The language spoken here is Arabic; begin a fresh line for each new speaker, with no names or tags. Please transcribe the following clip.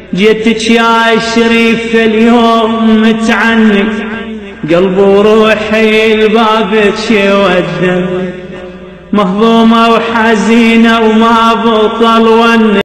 جيتك يا شريف اليوم متعنق، قلبي وروحي لبابك يودن، مهضومة وحزينة وما بطل ونك.